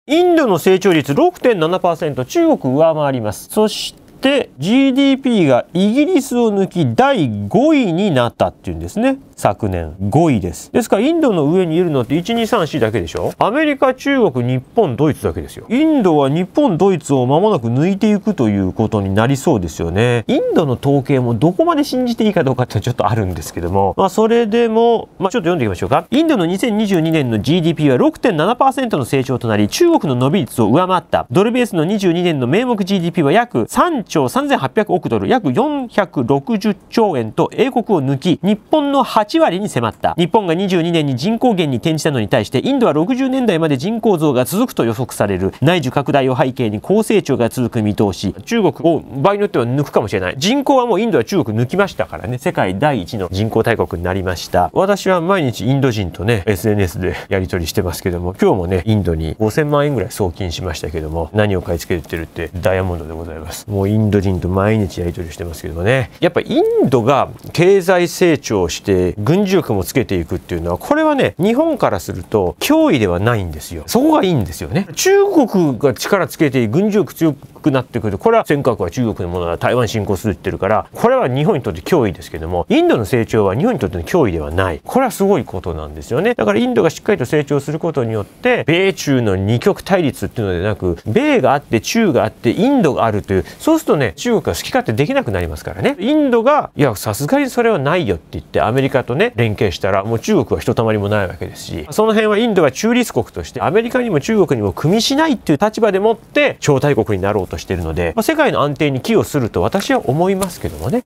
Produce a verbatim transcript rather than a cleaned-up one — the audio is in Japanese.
インドの成長率 ろくてんななパーセント、中国上回ります。そしてで ジーディーピー がイギリスを抜きだいごいになったっていうんですね。昨年ごいです。ですからインドの上にいるのっていち、に、さん、よんだけでしょ。アメリカ、中国、日本、ドイツだけですよ。インドは日本、ドイツを間もなく抜いていくということになりそうですよね。インドの統計もどこまで信じていいかどうかってちょっとあるんですけども、まあそれでも、まあちょっと読んでいきましょうか。インドのにせんにじゅうにねんの ジーディーピー は ろくてんななパーセント の成長となり、中国の伸び率を上回った。ドルベースのにじゅうにねんの名目 ジーディーピー は約さんちょうさんぜんはっぴゃくおくドル、約よんひゃくろくじゅっちょうえんと英国を抜き、日本のはちわりに迫った。日本がにじゅうにねんに人口減に転じたのに対して、インドはろくじゅうねんだいまで人口増が続くと予測される。内需拡大を背景に高成長が続く見通し。中国を場合によっては抜くかもしれない。人口はもうインドは中国抜きましたからね。世界第一の人口大国になりました。私は毎日インド人とね、エスエヌエス でやり取りしてますけども、今日もね、インドにごせんまんえんぐらい送金しましたけども、何を買い付けてるってダイヤモンドでございます。もうインド人と毎日やり取りしてますけどもね。やっぱインドが経済成長して軍事力もつけていくっていうのは、これはね、日本からすると脅威ではないんですよ。そこがいいんですよね。中国が力つけて軍事力強くなってくると、これは尖閣は中国のものだ、台湾侵攻するって言ってるから、これは日本にとって脅威ですけども、インドの成長は日本にとっての脅威ではない。これはすごいことなんですよね。だからインドがしっかりと成長することによって、米中の二極対立っていうのでなく、米があって中があってインドがあるという、そうするとね、中国が好き勝手できなくなりますからね。インドが、いや、さすがにそれはないよって言って、アメリカとね、連携したら、もう中国はひとたまりもないわけですし、その辺はインドは中立国として、アメリカにも中国にも組みしないっていう立場でもって、超大国になろうとしているので、まあ、世界の安定に寄与すると私は思いますけどもね。